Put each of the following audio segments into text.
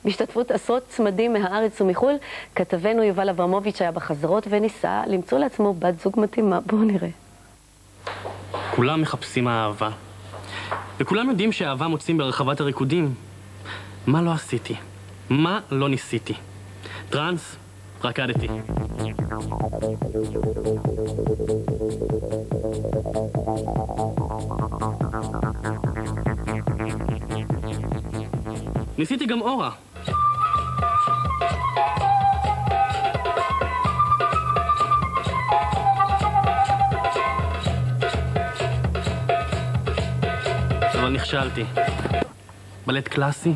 בהשתתפות עשרות צמדים מהארץ ומחול. כתבנו יובל אברמוביץ' היה בחזרות וניסה למצוא לעצמו בת זוג מתאימה. בואו נראה. כולם מחפשים אהבה, וכולם יודעים שאהבה מוצאים ברחבת הריקודים. מה לא עשיתי? מה לא ניסיתי? טרנס, רקדתי. ניסיתי גם אורה. אבל נכשלתי. בלט קלאסי.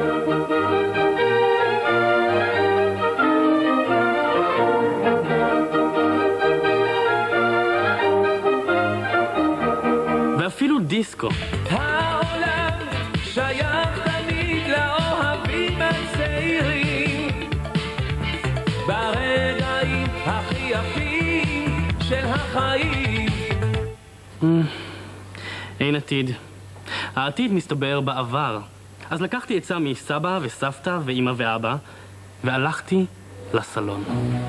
ואפילו דיסקו. העולם שייך תמיד לאוהבים הצעירים, ברגעים הכי יפים של החיים. אין עתיד. העתיד מסתבר בעבר. אז לקחתי עצה מסבא וסבתא ואמא ואבא, והלכתי לסלון.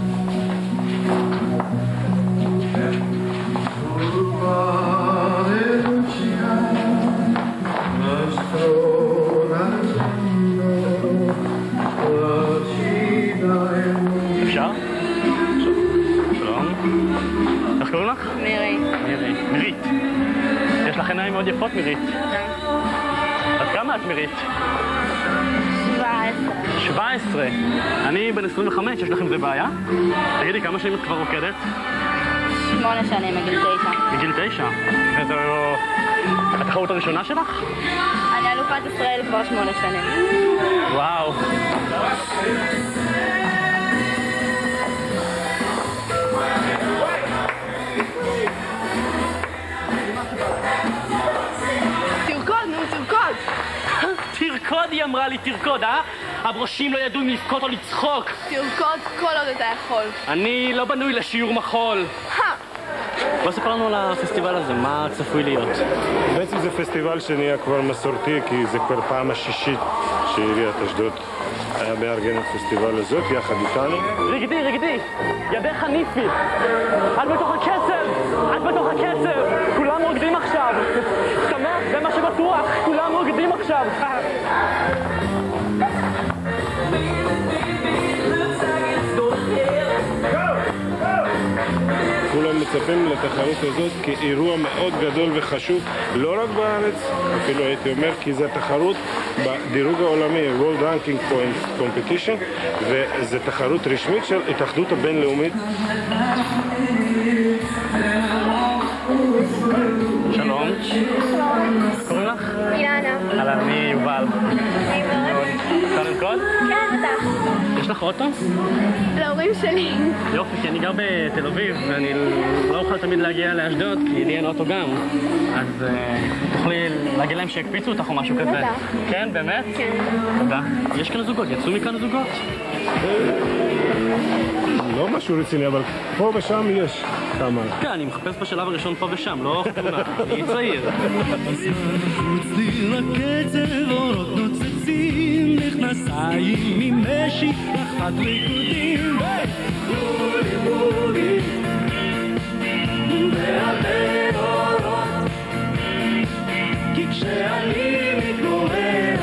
אפשר? שלום. איך קוראים לך? מירי. מירית. יש לך עיניים מאוד יפות, מירית. אז כמה את, מירית? 17. 17. אני בן 25, יש לכם זה בעיה? תגידי, כמה שנים את כבר רוקדת? 8 שנים, מגיל 9. מגיל 9? וזו התחרות הראשונה שלך? אני אלופת ישראל כבר 8 שנים. וואו. תרקוד, היא אמרה לי, תרקוד, אה? הברושים לא ידעו אם לבכות או לצחוק. תרקוד כל עוד אתה יכול. אני לא בנוי לשיעור מחול. בוא ספר לנו על הפסטיבל הזה, מה צפוי להיות? בעצם זה פסטיבל שנהיה כבר מסורתי, כי זה כבר פעם השישית שעיריית אשדוד היה מארגן את הפסטיבל הזאת, יחד איתנו. רקדי, ידך ניפי. את בתוך הקצב, כולם רוקדים עכשיו. שמח, זה מה שבטוח, כולם רוקדים עכשיו. כולם מצפים לתחרות הזאת כאירוע מאוד גדול וחשוב, לא רק בארץ, אפילו הייתי אומר, כי זו תחרות בדירוג העולמי, World Ranking Point Competition, וזו תחרות רשמית של התאחדות הבינלאומית. שלום. קוראים לך? אילנה. אהלן, אני יובל. אני מאוד. אפשר לנקוד? כן, בטח. יש לך אוטו? להורים שלי. יופי, כי אני גר בתל אביב, ואני לא אוכל תמיד להגיע לאשדוד, כי לי אין אוטו גם. אז תוכלי להגיד להם שיקפיצו אותך או משהו כזה. בטח. כן, באמת? כן. תודה. יש כאן זוגות, יצאו מכאן זוגות? לא משהו רציני, אבל פה ושם יש כמה. כן, אני מחפש בשלב הראשון פה ושם, לא חתונה. אני צעיר. לקצב אורות נוצצים, נכנסיים ממשי, רחת ריקודים, בולי והרבה אורות, כי כשאני מתגורר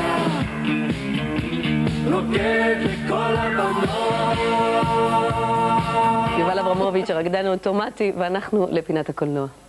רוקד לכל הבנות. יובל אברמוביץ', הרקדן האוטומטי, ואנחנו לפינת הקולנוע.